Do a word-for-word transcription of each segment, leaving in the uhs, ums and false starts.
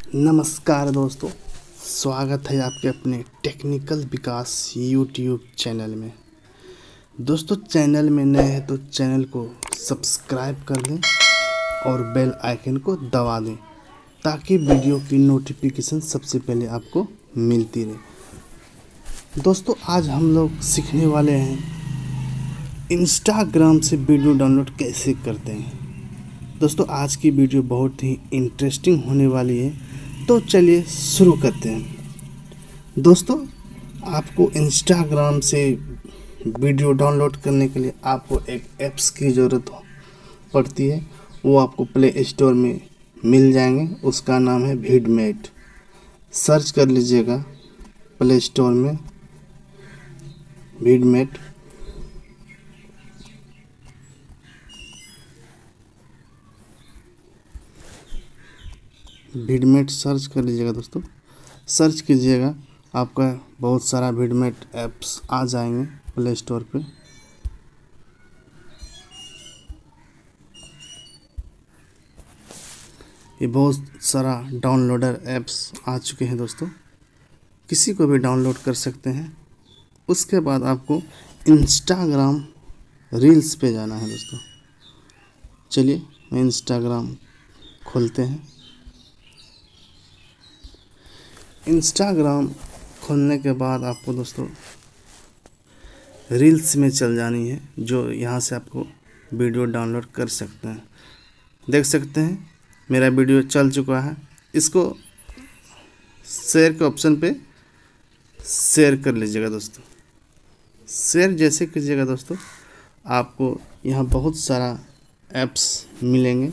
नमस्कार दोस्तों, स्वागत है आपके अपने टेक्निकल विकास यूट्यूब चैनल में। दोस्तों, चैनल में नए हैं तो चैनल को सब्सक्राइब कर दें और बेल आइकन को दबा दें ताकि वीडियो की नोटिफिकेशन सबसे पहले आपको मिलती रहे। दोस्तों, आज हम लोग सीखने वाले हैं इंस्टाग्राम से वीडियो डाउनलोड कैसे करते हैं। दोस्तों, आज की वीडियो बहुत ही इंटरेस्टिंग होने वाली है, तो चलिए शुरू करते हैं। दोस्तों, आपको इंस्टाग्राम से वीडियो डाउनलोड करने के लिए आपको एक ऐप्स की ज़रूरत पड़ती है। वो आपको प्ले स्टोर में मिल जाएंगे। उसका नाम है वीडमेट। सर्च कर लीजिएगा प्ले स्टोर में वीडमेट। वीडमेट सर्च कर लीजिएगा दोस्तों। सर्च कीजिएगा, आपका बहुत सारा वीडमेट ऐप्स आ जाएंगे प्ले स्टोर पे। ये बहुत सारा डाउनलोडर ऐप्स आ चुके हैं दोस्तों, किसी को भी डाउनलोड कर सकते हैं। उसके बाद आपको इंस्टाग्राम रील्स पे जाना है दोस्तों। चलिए इंस्टाग्राम खोलते हैं। इंस्टाग्राम खोलने के बाद आपको दोस्तों रील्स में चल जानी है, जो यहाँ से आपको वीडियो डाउनलोड कर सकते हैं। देख सकते हैं मेरा वीडियो चल चुका है। इसको शेयर के ऑप्शन पे शेयर कर लीजिएगा दोस्तों। शेयर जैसे कीजिएगा दोस्तों, आपको यहाँ बहुत सारा ऐप्स मिलेंगे।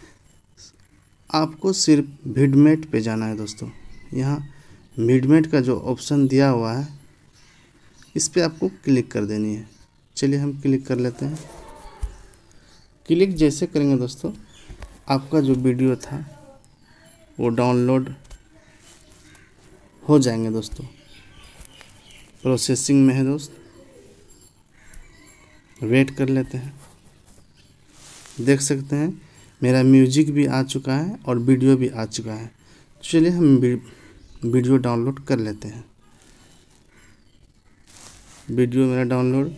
आपको सिर्फ वीडमेट पे जाना है दोस्तों। यहाँ वीडमेट का जो ऑप्शन दिया हुआ है, इस पे आपको क्लिक कर देनी है। चलिए हम क्लिक कर लेते हैं। क्लिक जैसे करेंगे दोस्तों, आपका जो वीडियो था वो डाउनलोड हो जाएंगे दोस्तों। प्रोसेसिंग में है दोस्त, वेट कर लेते हैं। देख सकते हैं मेरा म्यूजिक भी आ चुका है और वीडियो भी आ चुका है। चलिए हम वीडियो डाउनलोड कर लेते हैं। वीडियो मेरा डाउनलोड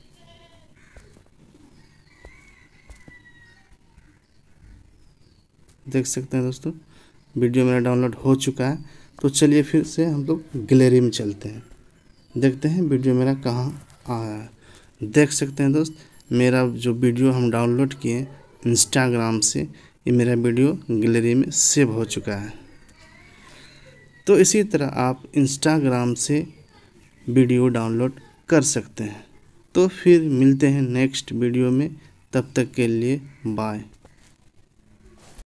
देख सकते हैं दोस्तों, वीडियो मेरा डाउनलोड हो चुका है। तो चलिए फिर से हम लोग गैलरी में चलते हैं, देखते हैं वीडियो मेरा कहाँ आया है। देख सकते हैं दोस्त, मेरा जो वीडियो हम डाउनलोड किए इंस्टाग्राम से, ये मेरा वीडियो गैलरी में सेव हो चुका है। तो इसी तरह आप इंस्टाग्राम से वीडियो डाउनलोड कर सकते हैं। तो फिर मिलते हैं नेक्स्ट वीडियो में, तब तक के लिए बाय।